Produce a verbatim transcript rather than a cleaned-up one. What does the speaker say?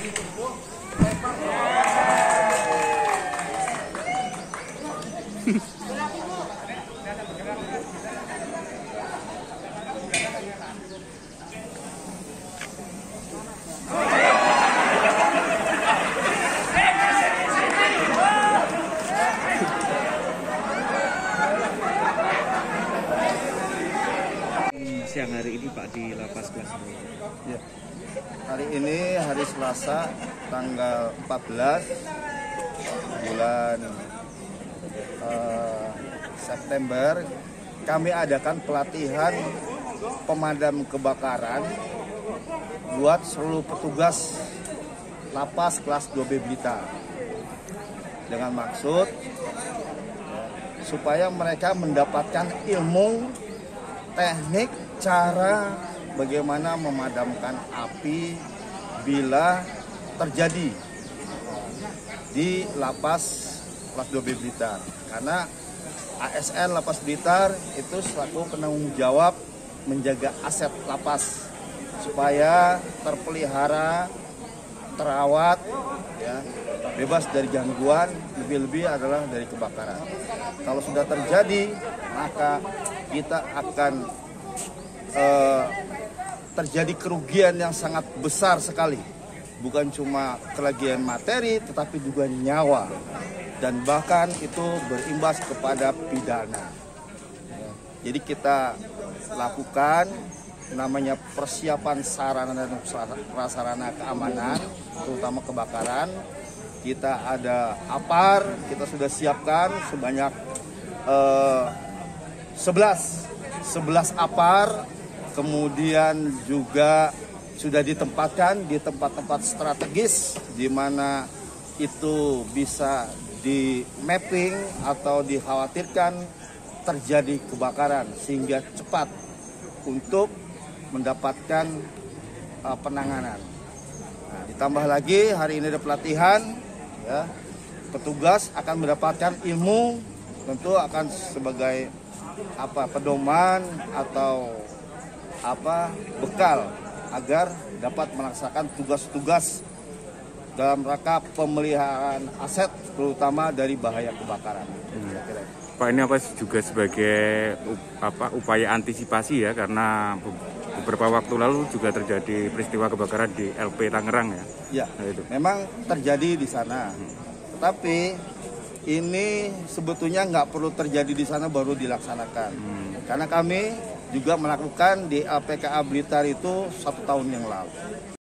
Siang hari ini Pak di Lapas Kelas dua. Ya. Hari ini hari Selasa tanggal empat belas bulan uh, September, kami adakan pelatihan pemadam kebakaran buat seluruh petugas Lapas Kelas dua B Blitar, dengan maksud supaya mereka mendapatkan ilmu teknik cara bagaimana memadamkan api bila terjadi di Lapas Kelas dua B Blitar. Karena A S N Lapas Blitar itu selaku penanggung jawab menjaga aset lapas supaya terpelihara, terawat, ya, bebas dari gangguan, lebih-lebih adalah dari kebakaran. Kalau sudah terjadi, maka kita akan eh, terjadi kerugian yang sangat besar sekali. Bukan cuma kerugian materi, tetapi juga nyawa. Dan bahkan itu berimbas kepada pidana. Jadi kita lakukan namanya persiapan sarana dan prasarana keamanan, terutama kebakaran. Kita ada APAR, kita sudah siapkan sebanyak eh, sebelas APAR, kemudian juga sudah ditempatkan di tempat-tempat strategis di mana itu bisa di mapping atau dikhawatirkan terjadi kebakaran sehingga cepat untuk mendapatkan uh, penanganan. Nah, ditambah lagi hari ini ada pelatihan, ya, petugas akan mendapatkan ilmu, tentu akan sebagai apa pedoman atau apa bekal agar dapat melaksanakan tugas-tugas dalam rangka pemeliharaan aset, terutama dari bahaya kebakaran. Hmm. Pak, ini apa juga sebagai apa upaya antisipasi ya, karena beberapa waktu lalu juga terjadi peristiwa kebakaran di L P Tangerang ya. Ya, nah, itu memang terjadi di sana. Hmm. Tetapi ini sebetulnya nggak perlu terjadi di sana baru dilaksanakan. Hmm. Karena kami juga melakukan di L P K A Blitar itu satu tahun yang lalu.